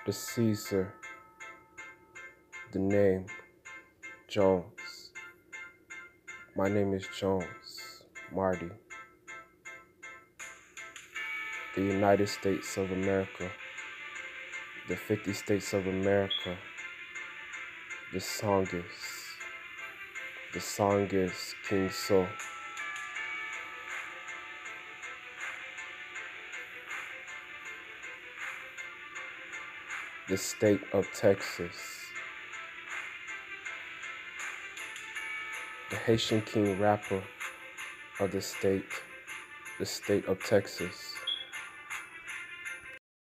The Ceasar, the name Jones. My name is Jones, Marty. The United States of America, the 50 States of America. The song is King Soul. The state of Texas. The Haitian King rapper of the state of Texas.